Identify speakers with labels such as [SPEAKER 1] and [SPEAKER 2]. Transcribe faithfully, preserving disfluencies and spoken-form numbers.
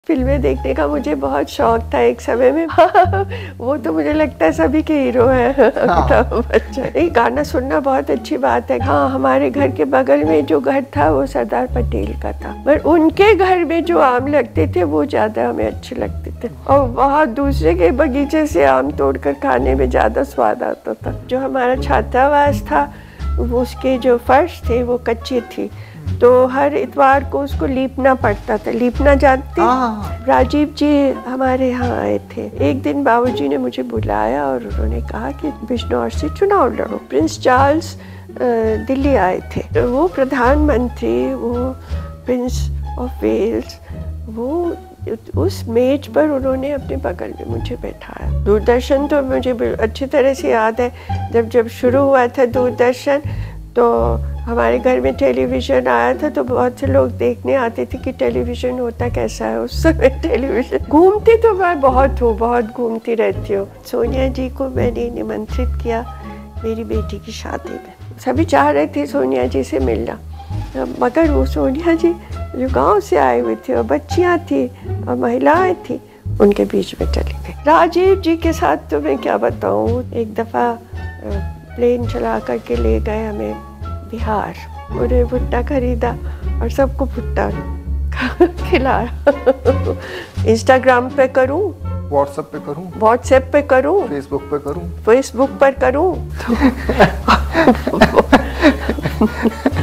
[SPEAKER 1] फिल्में देखने का मुझे बहुत शौक था एक समय में। वो तो मुझे लगता है सभी के हीरो हैं। अमिताभ बच्चन। ये गाना सुनना बहुत अच्छी बात है। हाँ, हमारे घर के बगल में जो घर था वो सरदार पटेल का था, पर उनके घर में जो आम लगते थे वो ज्यादा हमें अच्छे लगते थे, और बहुत दूसरे के बगीचे से आम तोड़कर खाने में ज्यादा स्वाद आता था। जो हमारा छात्रावास था उसके जो फर्श थे वो कच्चे थी, तो हर इतवार को उसको लीपना पड़ता था। लीपना जानते? राजीव जी हमारे यहाँ आए थे। एक दिन बाबूजी ने मुझे बुलाया और उन्होंने कहा कि बिजनौर से चुनाव लड़ो। प्रिंस चार्ल्स दिल्ली आए थे, तो वो प्रधानमंत्री, वो प्रिंस ऑफ वेल्स, वो उस मेज पर उन्होंने अपने बगल में मुझे बैठाया। दूरदर्शन तो मुझे अच्छी तरह से याद है, जब जब शुरू हुआ था दूरदर्शन तो हमारे घर में टेलीविज़न आया था, तो बहुत से लोग देखने आते थे कि टेलीविज़न होता कैसा है। उस समय टेलीविज़न घूमती तो मैं बहुत हूँ, बहुत घूमती रहती हूँ। सोनिया जी को मैंने निमंत्रित किया मेरी बेटी की शादी में। सभी चाह रहे थे सोनिया जी से मिलना, मगर वो सोनिया जी जो गांव से आई हुई थी और बच्चियाँ थी और महिलाएं थी, उनके बीच में चली गई। राजीव जी के साथ तो मैं क्या बताऊँ, एक दफ़ा प्लेन चला करके ले गए हमें बिहार। उन्हें भुट्टा खरीदा और सबको भुट्टा खिलाया। इंस्टाग्राम पे करूं,
[SPEAKER 2] व्हाट्सएप पे करूं,
[SPEAKER 1] व्हाट्सएप पे करूं,
[SPEAKER 2] फेसबुक पे करूं,
[SPEAKER 1] फेसबुक पर करूं।